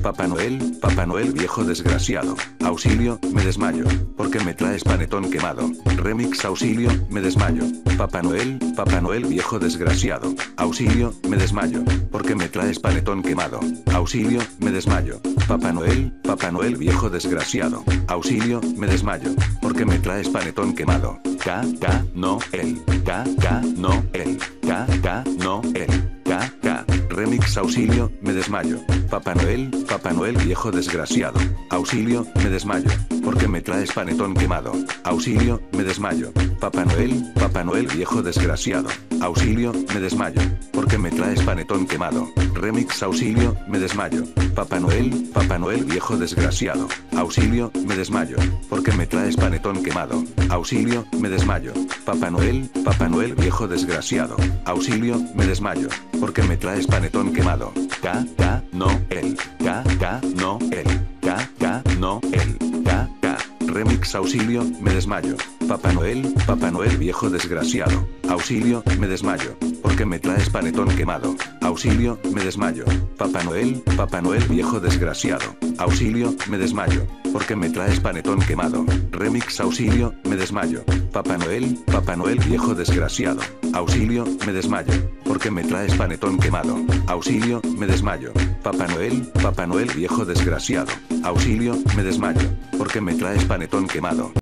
Papá Noel viejo desgraciado. Auxilio, me desmayo. Porque me traes panetón quemado. Remix auxilio, me desmayo. Papá Noel viejo desgraciado. Auxilio, me desmayo. Porque me traes panetón quemado. Auxilio, me desmayo. Papá Noel viejo desgraciado. Auxilio, me desmayo. Porque me traes panetón quemado. No, él. No, él. No, él. Remix auxilio, me desmayo. Papá Noel viejo desgraciado. Auxilio, me desmayo. Porque me traes panetón quemado. Auxilio, me desmayo. Papá Noel viejo desgraciado. Auxilio, me desmayo. Porque me traes panetón quemado. Remix auxilio, me desmayo. Papá Noel viejo desgraciado. Auxilio, me desmayo. Porque me traes panetón quemado. Auxilio, me desmayo. Papá Noel viejo desgraciado. Auxilio, me desmayo. Porque me traes panetón quemado. No, él. No, él. No, él. Remix auxilio, me desmayo. Papá Noel viejo desgraciado. Auxilio, me desmayo. Porque me traes panetón quemado. Auxilio, me desmayo. Papá Noel viejo desgraciado. Auxilio, me desmayo. Porque me traes panetón quemado. Remix auxilio, me desmayo. Papá Noel viejo desgraciado. Auxilio, me desmayo. Porque me traes panetón quemado. Auxilio, me desmayo. Papá Noel viejo desgraciado. Auxilio, me desmayo. Porque me traes panetón quemado.